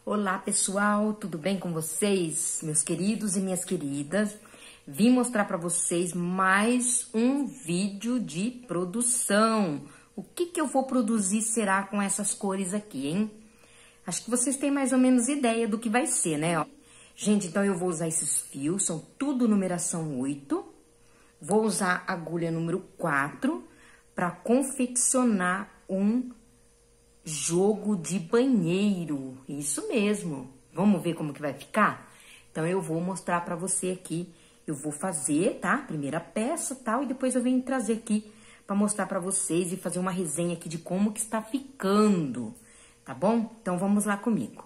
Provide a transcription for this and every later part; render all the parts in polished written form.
Olá pessoal, tudo bem com vocês? Meus queridos e minhas queridas, vim mostrar para vocês mais um vídeo de produção. O que eu vou produzir será com essas cores aqui, hein? Acho que vocês têm mais ou menos ideia do que vai ser, né? Gente, então eu vou usar esses fios, são tudo numeração 8. Vou usar a agulha número 4 para confeccionar um jogo de banheiro, isso mesmo. Vamos ver como que vai ficar? Então, eu vou mostrar pra você aqui. Eu vou fazer, tá? Primeira peça, tal, e depois eu venho trazer aqui pra mostrar pra vocês e fazer uma resenha aqui de como que está ficando, tá bom? Então, vamos lá comigo.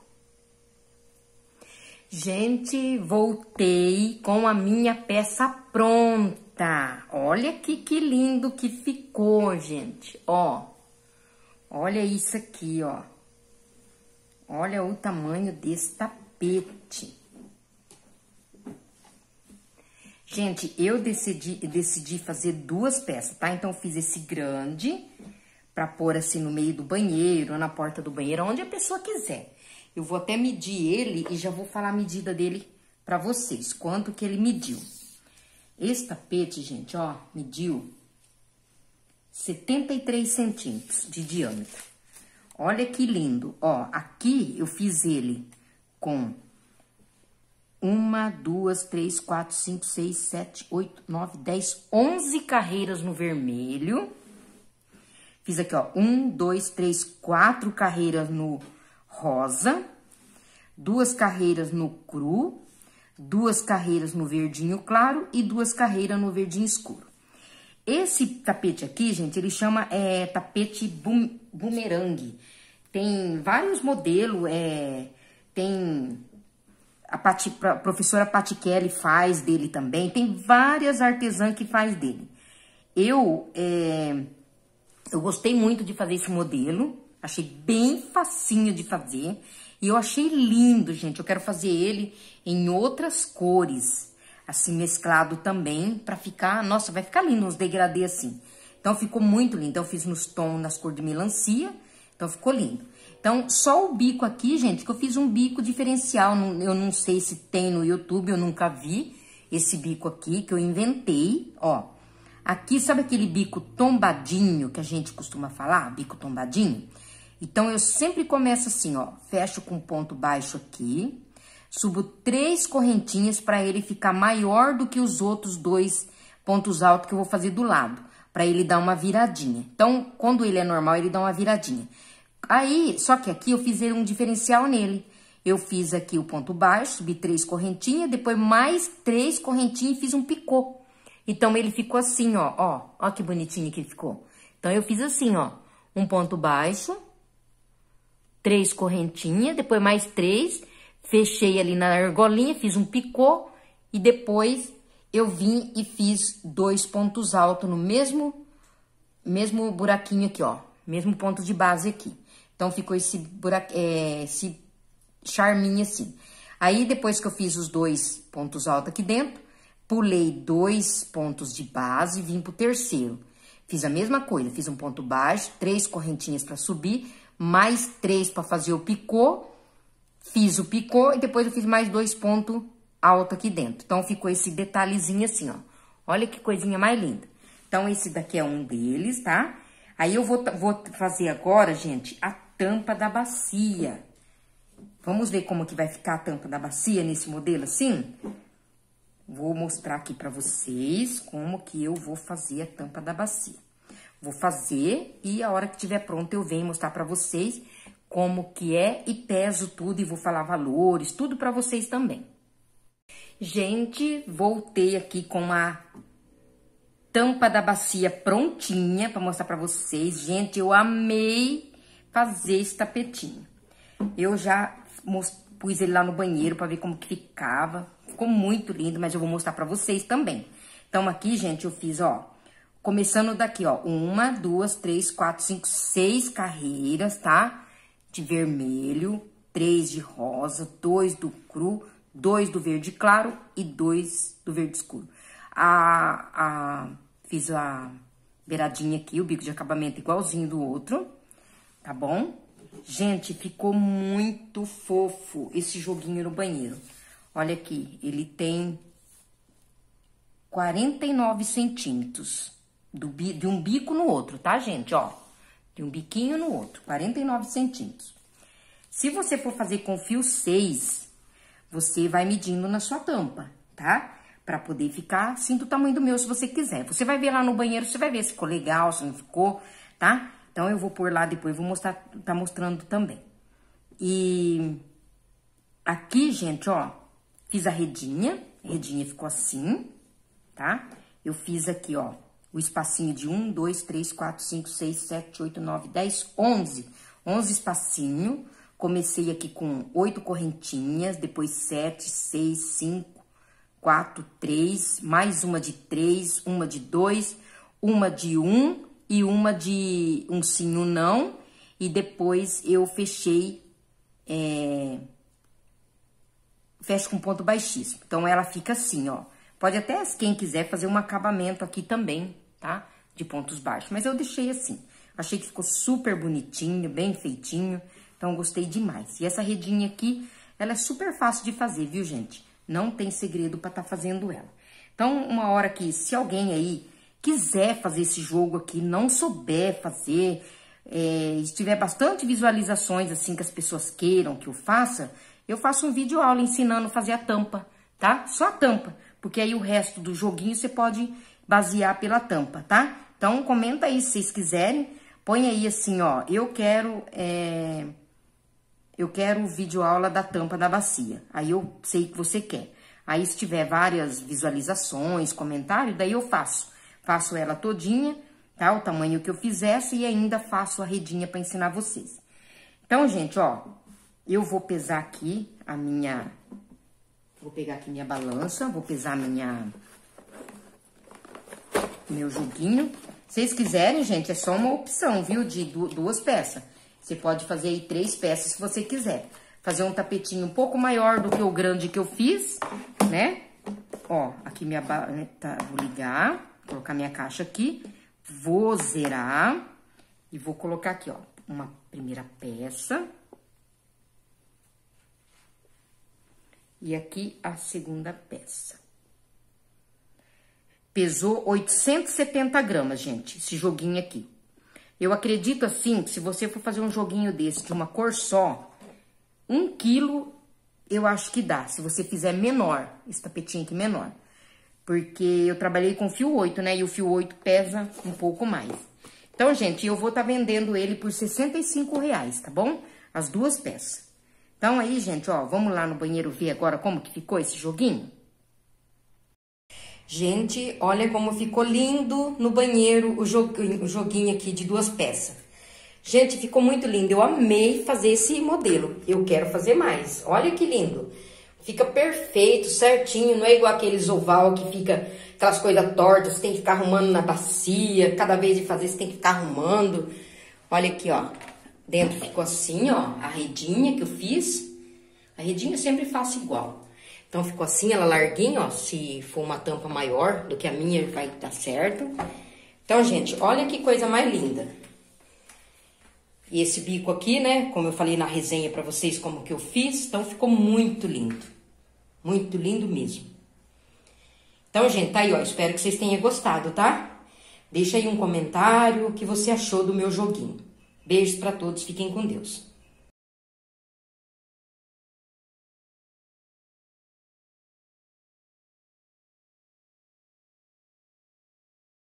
Gente, voltei com a minha peça pronta. Olha que lindo que ficou, gente, ó. Olha isso aqui, ó. Olha o tamanho desse tapete. Gente, eu decidi fazer duas peças, tá? Então, eu fiz esse grande pra pôr assim no meio do banheiro, na porta do banheiro, onde a pessoa quiser. Eu vou até medir ele e já vou falar a medida dele pra vocês, quanto que ele mediu. Esse tapete, gente, ó, mediu 73 centímetros de diâmetro. Olha que lindo, ó, aqui eu fiz ele com 1, 2, 3, 4, 5, 6, 7, 8, 9, 10, 11 carreiras no vermelho. Fiz aqui, ó, 1, 2, 3, 4 carreiras no rosa, 2 carreiras no cru, 2 carreiras no verdinho claro e 2 carreiras no verdinho escuro. Esse tapete aqui, gente, ele chama tapete bumerangue. Tem vários modelos, tem a professora Pati Kelly faz dele também, tem várias artesãs que faz dele. Eu gostei muito de fazer esse modelo, achei bem facinho de fazer e eu achei lindo, gente. Eu quero fazer ele em outras cores, assim, mesclado também, pra ficar... Nossa, vai ficar lindo, uns degradê assim. Então, ficou muito lindo. Então, eu fiz nos tons, nas cores de melancia. Então, ficou lindo. Então, só o bico aqui, gente, que eu fiz um bico diferencial. Eu não sei se tem no YouTube, eu nunca vi esse bico aqui, que eu inventei, ó. Aqui, sabe aquele bico tombadinho que a gente costuma falar? Bico tombadinho? Então, eu sempre começo assim, ó. Fecho com ponto baixo aqui. Subo 3 correntinhas para ele ficar maior do que os outros 2 pontos altos que eu vou fazer do lado, para ele dar uma viradinha. Então, quando ele é normal, ele dá uma viradinha. Aí, só que aqui eu fiz um diferencial nele. Eu fiz aqui o ponto baixo, subi 3 correntinhas, depois mais 3 correntinhas e fiz um picô. Então, ele ficou assim, ó que bonitinho que ele ficou. Então, eu fiz assim, ó, um ponto baixo, 3 correntinhas, depois mais 3... Fechei ali na argolinha, fiz um picô e depois eu vim e fiz 2 pontos altos no mesmo buraquinho aqui, ó. Mesmo ponto de base aqui. Então, ficou esse charminho assim. Aí, depois que eu fiz os 2 pontos altos aqui dentro, pulei 2 pontos de base e vim pro terceiro. Fiz a mesma coisa, fiz um ponto baixo, 3 correntinhas pra subir, mais 3 pra fazer o picô. Fiz o picô e depois eu fiz mais 2 pontos altos aqui dentro. Então, ficou esse detalhezinho assim, ó. Olha que coisinha mais linda. Então, esse daqui é um deles, tá? Aí, eu vou fazer agora, gente, a tampa da bacia. Vamos ver como que vai ficar a tampa da bacia nesse modelo assim? Vou mostrar aqui pra vocês como que eu vou fazer a tampa da bacia. Vou fazer e a hora que tiver pronto eu venho mostrar pra vocês como que é e peso tudo e vou falar valores, tudo pra vocês também. Gente, voltei aqui com a tampa da bacia prontinha pra mostrar pra vocês. Gente, eu amei fazer esse tapetinho. Eu já pus ele lá no banheiro pra ver como que ficava. Ficou muito lindo, mas eu vou mostrar pra vocês também. Então, aqui, gente, eu fiz, ó, começando daqui, ó, 1, 2, 3, 4, 5, 6 carreiras, tá? De vermelho, 3 de rosa, 2 do cru, 2 do verde claro e 2 do verde escuro. Fiz a beiradinha aqui, o bico de acabamento igualzinho do outro, tá bom? Gente, ficou muito fofo esse joguinho no banheiro. Olha aqui, ele tem 49 centímetros de um bico no outro, tá, gente? Ó, de um biquinho no outro, 49 centímetros. Se você for fazer com fio 6, você vai medindo na sua tampa, tá? Pra poder ficar assim do tamanho do meu, se você quiser. Você vai ver lá no banheiro, você vai ver se ficou legal, se não ficou, tá? Então, eu vou pôr lá depois, vou mostrar, tá mostrando também. E aqui, gente, ó, fiz a redinha ficou assim, tá? Eu fiz aqui, ó, o espacinho de 1, 2, 3, 4, 5, 6, 7, 8, 9, 10, 11. 11 espacinho. Comecei aqui com 8 correntinhas, depois 7, 6, 5, 4, 3, mais uma de 3, uma de 2, uma de 1 e uma de um sim, um não. E depois eu fechei, fecho com ponto baixíssimo. Então, ela fica assim, ó. Pode até, quem quiser, fazer um acabamento aqui também, tá? De pontos baixos. Mas eu deixei assim. Achei que ficou super bonitinho, bem feitinho. Então, gostei demais. E essa redinha aqui, ela é super fácil de fazer, viu, gente? Não tem segredo pra tá fazendo ela. Então, uma hora que, se alguém aí quiser fazer esse jogo aqui, não souber fazer, tiver bastante visualizações, assim, que as pessoas queiram que eu faça um vídeo aula ensinando a fazer a tampa, tá? Só a tampa, porque aí o resto do joguinho você pode basear pela tampa, tá? Então, comenta aí se vocês quiserem, põe aí assim, ó, eu quero vídeo aula da tampa da bacia, aí eu sei que você quer. Aí, se tiver várias visualizações, comentários, daí eu faço ela todinha, tá? O tamanho que eu fizesse e ainda faço a redinha pra ensinar vocês. Então, gente, ó, eu vou pesar aqui vou pegar aqui minha balança, vou pesar meu joguinho. Se vocês quiserem, gente, é só uma opção, viu? De 2 peças. Você pode fazer aí 3 peças se você quiser. Fazer um tapetinho um pouco maior do que o grande que eu fiz, né? Ó, aqui minha tá, vou ligar, colocar minha caixa aqui, vou zerar e vou colocar aqui, ó, uma primeira peça. E aqui a segunda peça. Pesou 870 gramas, gente, esse joguinho aqui. Eu acredito, assim, que se você for fazer um joguinho desse de uma cor só, 1 quilo, eu acho que dá. Se você fizer menor, esse tapetinho aqui menor. Porque eu trabalhei com fio 8, né? E o fio 8 pesa um pouco mais. Então, gente, eu vou estar vendendo ele por R$65, tá bom? As 2 peças. Então, aí, gente, ó, vamos lá no banheiro ver agora como que ficou esse joguinho? Gente, olha como ficou lindo no banheiro o joguinho aqui de 2 peças. Gente, ficou muito lindo. Eu amei fazer esse modelo. Eu quero fazer mais. Olha que lindo. Fica perfeito, certinho. Não é igual aqueles oval que fica aquelas coisas tortas. Você tem que ficar arrumando na bacia. Cada vez de fazer, você tem que ficar arrumando. Olha aqui, ó. Dentro ficou assim, ó, a redinha que eu fiz. A redinha eu sempre faço igual. Então, ficou assim, ela larguinha, ó. Se for uma tampa maior do que a minha, vai dar certo. Então, gente, olha que coisa mais linda. E esse bico aqui, né, como eu falei na resenha pra vocês como que eu fiz, então ficou muito lindo. Muito lindo mesmo. Então, gente, tá aí, ó, espero que vocês tenham gostado, tá? Deixa aí um comentário o que você achou do meu joguinho. Beijos pra todos, fiquem com Deus.